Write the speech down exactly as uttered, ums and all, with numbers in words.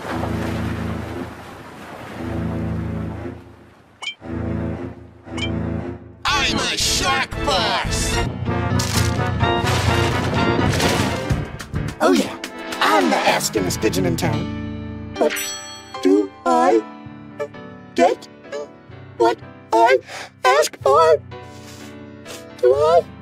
I'm a shark boss! Oh yeah, I'm the askingest pigeon in town. But do I get what I ask for? Do I?